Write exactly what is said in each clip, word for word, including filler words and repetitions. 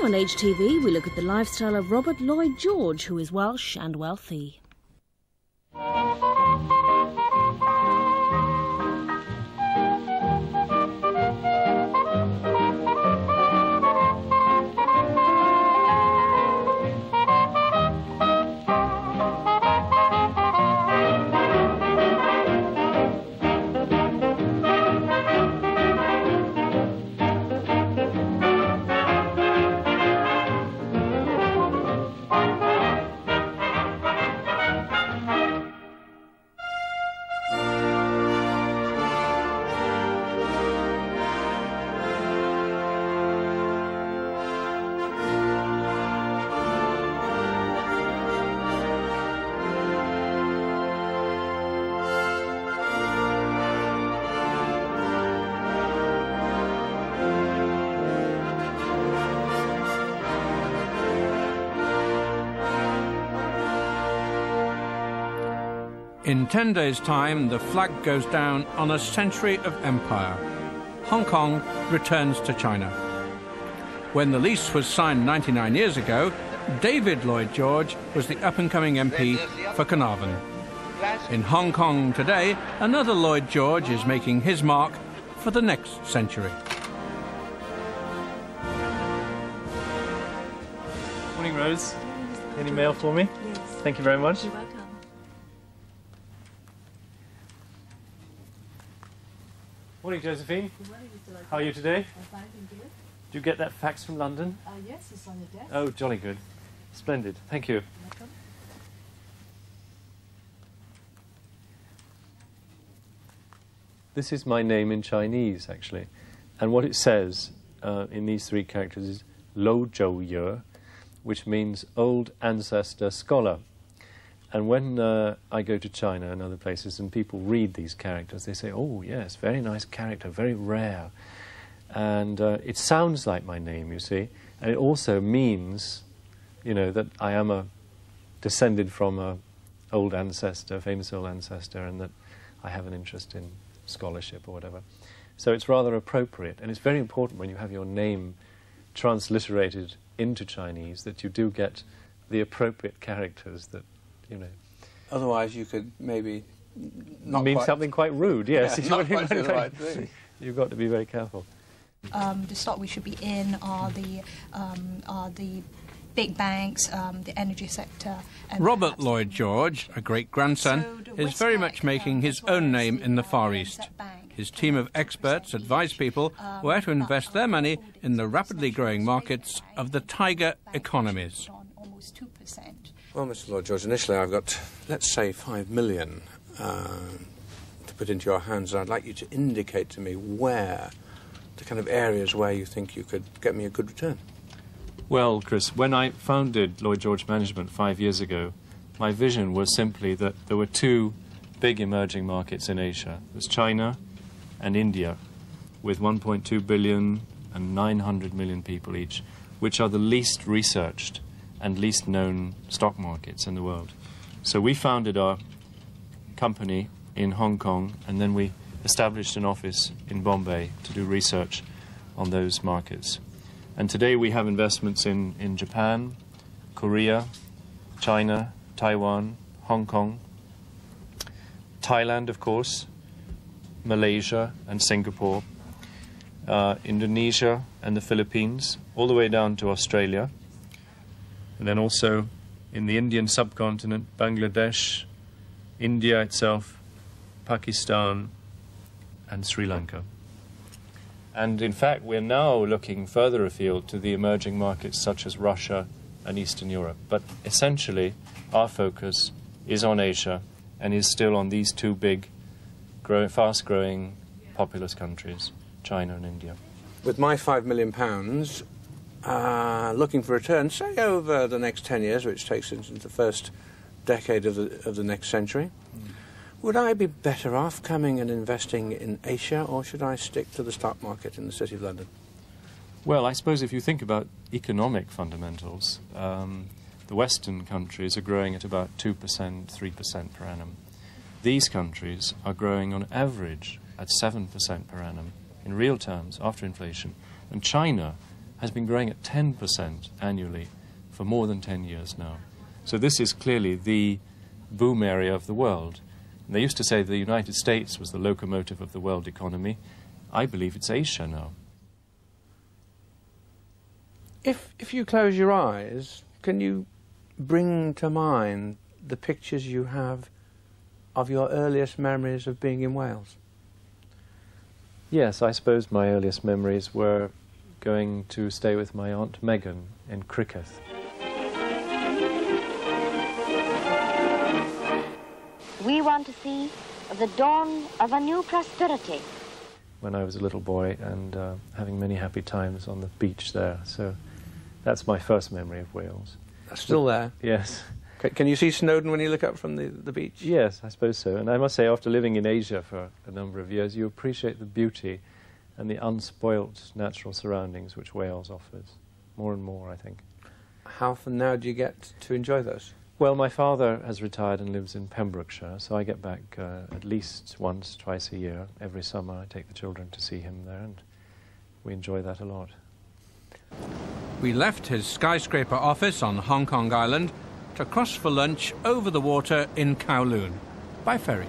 on H T V, we look at the lifestyle of Robert Lloyd George, who is Welsh and wealthy. In ten days' time, the flag goes down on a century of empire. Hong Kong returns to China. When the lease was signed ninety-nine years ago, David Lloyd George was the up-and-coming M P for Carnarvon. In Hong Kong today, another Lloyd George is making his mark for the next century. Morning, Rose. Any mail for me? Yes. Thank you very much. You're welcome. Morning, Josephine. Good morning, Mister Lloyd. How are you today? I'm fine, thank you. Did you get that fax from London? Uh, yes, it's on the desk. Oh, jolly good. Splendid. Thank you. You're welcome. This is my name in Chinese, actually. And what it says uh, in these three characters is Lo Zhou Ye, which means old ancestor scholar. And when uh, I go to China and other places and people read these characters, they say, oh, yes, very nice character, very rare. And uh, it sounds like my name, you see. And it also means, you know, that I am a descended from a old ancestor, famous old ancestor, and that I have an interest in scholarship or whatever. So it's rather appropriate. And it's very important when you have your name transliterated into Chinese that you do get the appropriate characters that, you know. Otherwise you could maybe not mean quite something quite rude, yes. Yeah, not quite do the right thing. You've got to be very careful. Um, the stock we should be in are the um, are the big banks, um, the energy sector. And Robert Lloyd George, a great-grandson, So the is very Westpac, much making um, his as well own as name the, in the uh, Far N East. Z Bank, His team of experts advise people where to invest their money in the rapidly growing markets of the tiger economies. Almost two percent. Well, Mister Lloyd George, initially I've got, let's say, five million uh, to put into your hands. I'd like you to indicate to me where, the kind of areas where you think you could get me a good return. Well, Chris, when I founded Lloyd George Management five years ago, my vision was simply that there were two big emerging markets in Asia. There's China and India, with one point two billion and nine hundred million people each, which are the least researched and least known stock markets in the world. So we founded our company in Hong Kong, and then we established an office in Bombay to do research on those markets. And today we have investments in, in Japan, Korea, China, Taiwan, Hong Kong, Thailand, of course, Malaysia and Singapore, uh, Indonesia and the Philippines, all the way down to Australia, and then also in the Indian subcontinent, Bangladesh, India itself, Pakistan, and Sri Lanka. And in fact, we're now looking further afield to the emerging markets such as Russia and Eastern Europe. But essentially, our focus is on Asia and is still on these two big, grow fast-growing, populous countries, China and India. With my five million pounds, uh, looking for return, say over the next ten years, which takes us into the first decade of the, of the next century, mm. would I be better off coming and investing in Asia, or should I stick to the stock market in the City of London? Well, I suppose if you think about economic fundamentals, um, the Western countries are growing at about two percent, three percent per annum. These countries are growing on average at seven percent per annum in real terms after inflation. And China has been growing at ten percent annually for more than ten years now. So this is clearly the boom area of the world. And they used to say the United States was the locomotive of the world economy. I believe it's Asia now. If, if you close your eyes, can you bring to mind the pictures you have of your earliest memories of being in Wales? Yes, I suppose my earliest memories were going to stay with my Aunt Megan in Crickeath. We want to see the dawn of a new prosperity. When I was a little boy and uh, having many happy times on the beach there. So that's my first memory of Wales. That's still there? Yes. C can you see Snowdon when you look up from the, the beach? Yes, I suppose so. And I must say, after living in Asia for a number of years, you appreciate the beauty and the unspoilt natural surroundings which Wales offers. More and more, I think. How often now do you get to enjoy those? Well, my father has retired and lives in Pembrokeshire, so I get back uh, at least once, twice a year. Every summer I take the children to see him there, and we enjoy that a lot. We left his skyscraper office on Hong Kong Island to cross for lunch over the water in Kowloon, by ferry.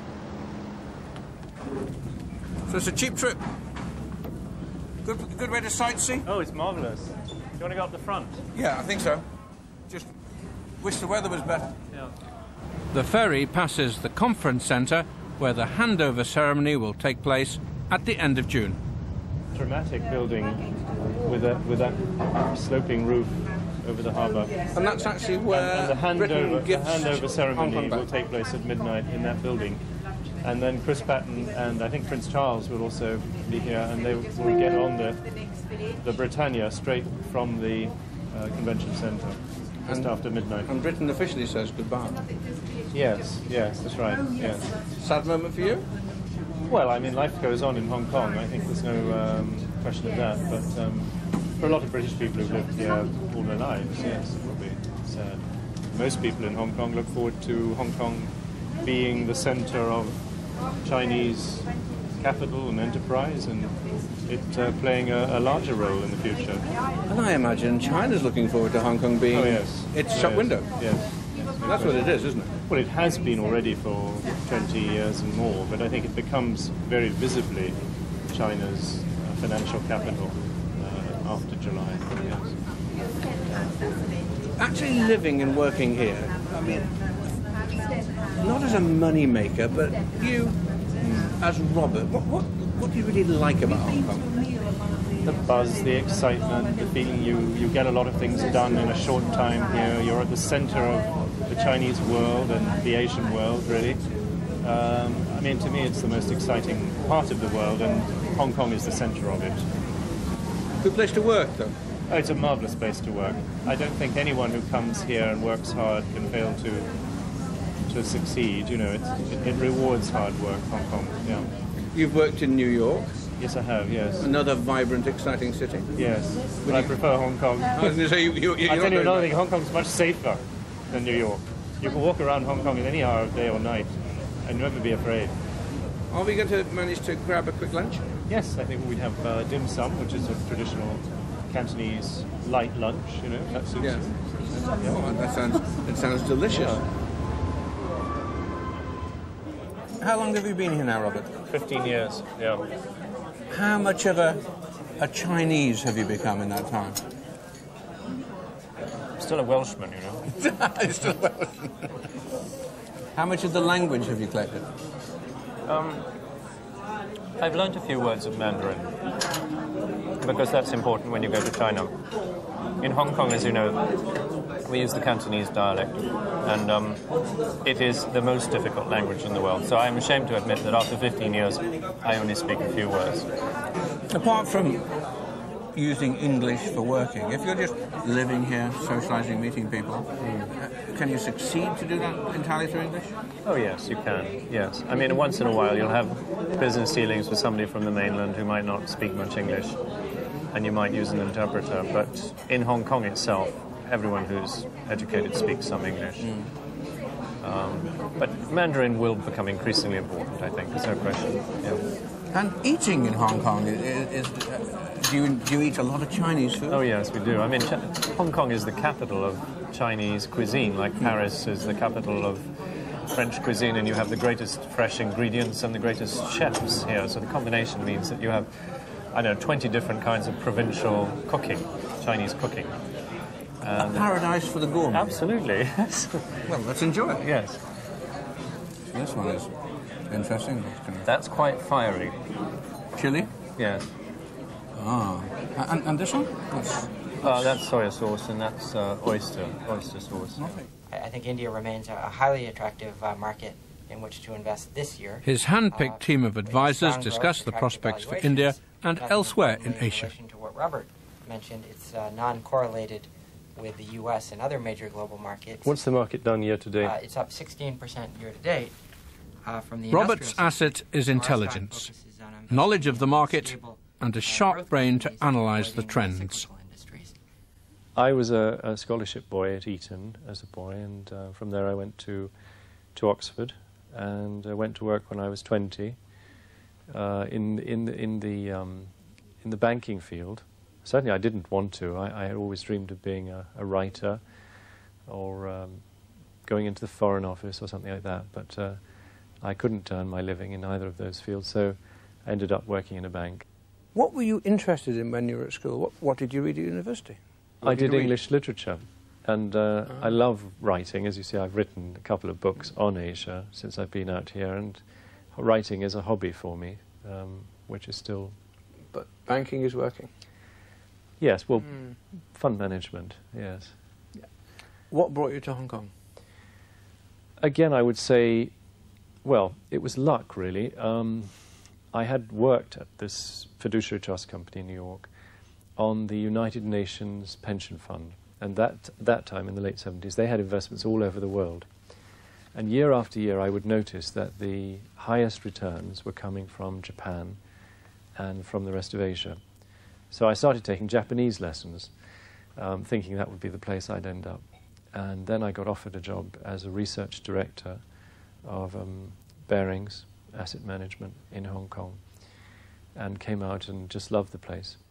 So it's a cheap trip. Good, good way to sightsee? Oh, it's marvellous. Do you want to go up the front? Yeah, I think so. Just wish the weather was better. Yeah. The ferry passes the conference centre, where the handover ceremony will take place at the end of June. Dramatic building with a with that sloping roof over the harbour. And that's actually where and, and the handover, Britain gives the handover ceremony Hong Kong will back. take place at midnight in that building. And then Chris Patten and I think Prince Charles will also be here, and they will get on the the Britannia straight from the uh, convention centre just and, after midnight. And Britain officially says goodbye. Yes, yes, that's right. Yes. Sad moment for you? Well, I mean, life goes on in Hong Kong. I think there's no um, question of that. But um, for a lot of British people who've lived here all their lives, yes, it will be sad. Most people in Hong Kong look forward to Hong Kong being the centre of Chinese capital and enterprise, and it uh, playing a, a larger role in the future. And I imagine China's looking forward to Hong Kong being Oh, yes. its Oh, shop yes. window. Yes. That's what it is, isn't it? Well, it has been already for twenty years and more, but I think it becomes very visibly China's uh, financial capital uh, after July. Yes. Actually living and working here, I mean, not as a money maker, but you, mm. as Robert, what, what, what do you really like about Hong Kong? The buzz, the excitement, the feeling you, you get a lot of things done in a short time here. You're at the center of the Chinese world and the Asian world, really. Um, I mean, to me, it's the most exciting part of the world, and Hong Kong is the center of it. Good place to work, though. Oh, it's a marvelous place to work. I don't think anyone who comes here and works hard can fail to to succeed. You know, it, it, it rewards hard work, Hong Kong. Yeah. You've worked in New York. Yes, I have. Yes. Another vibrant, exciting city. Yes. But I prefer Hong Kong. I was going to say, you, you, you're I not tell you going another back. thing. Hong Kong's much safer than New York. You can walk around Hong Kong at any hour of day or night and never be afraid. Are we going to manage to grab a quick lunch? Yes, I think we'd have uh, dim sum, which is a traditional Cantonese light lunch. You know, that suits Yeah. you. Oh, that sounds, that sounds delicious. How long have you been here now, Robert? Fifteen years. Yeah. How much of a, a Chinese have you become in that time? Still a Welshman, you know. It's still Welsh. How much of the language have you collected? Um, I've learned a few words of Mandarin because that's important when you go to China. In Hong Kong, as you know, we use the Cantonese dialect, and um, it is the most difficult language in the world. So I'm ashamed to admit that after fifteen years, I only speak a few words. Apart from using English for working, if you're just living here, socialising, meeting people, mm. can you succeed to do that entirely through English? Oh yes, you can, yes. I mean, once in a while you'll have business dealings with somebody from the mainland who might not speak much English, and you might use an interpreter, but in Hong Kong itself, everyone who's educated speaks some English. Mm. Um, but Mandarin will become increasingly important, I think, there's no question. Yeah. And eating in Hong Kong is, is, Do you, do you eat a lot of Chinese food? Oh yes, we do. I mean, Ch- Hong Kong is the capital of Chinese cuisine, like Paris is the capital of French cuisine, and you have the greatest fresh ingredients and the greatest chefs here. So the combination means that you have, I don't know, twenty different kinds of provincial cooking, Chinese cooking. A paradise for the gourmet. Absolutely, yes. Well, let's enjoy it. Yes. This one is interesting. That's quite fiery. Chili? Yes. Ah. And, and this one? What's, Uh, that's soya sauce, and that's uh, oyster, oyster sauce. I I think India remains a a highly attractive uh, market in which to invest this year. His hand-picked Uh, team of with advisors strong discuss growth, the attractive prospects for valuations, India and nothing elsewhere in importantly Asia. relation to what Robert mentioned, it's uh, non-correlated with the U S and other major global markets. What's the market done year to date? Uh, it's up sixteen percent year to date. Uh, from the Robert's industrial asset sector, is our intelligence, stock focuses on investing knowledge of in the market, stable, and a uh, sharp growth brain to companies analyse the avoiding trends. cyclical industries. I was a, a scholarship boy at Eton as a boy, and uh, from there I went to to Oxford, and uh, went to work when I was twenty uh, in in the in the um, in the banking field. Certainly, I didn't want to. I, I had always dreamed of being a, a writer, or um, going into the Foreign Office or something like that. But uh, I couldn't earn my living in either of those fields, so I ended up working in a bank. What were you interested in when you were at school? What, what did you read at university? What I did you read? English literature, and uh, I love writing. As you see, I've written a couple of books on Asia since I've been out here, and writing is a hobby for me, um, which is still... But banking is working. Yes, well, Mm. fund management, yes. What brought you to Hong Kong? Again, I would say, well, it was luck, really. Um, I had worked at this fiduciary trust company in New York on the United Nations pension fund. And that, that time, in the late seventies, they had investments all over the world. And year after year, I would notice that the highest returns were coming from Japan and from the rest of Asia. So I started taking Japanese lessons, um, thinking that would be the place I'd end up. And then I got offered a job as a research director of um, Barings Asset Management in Hong Kong, and came out and just loved the place.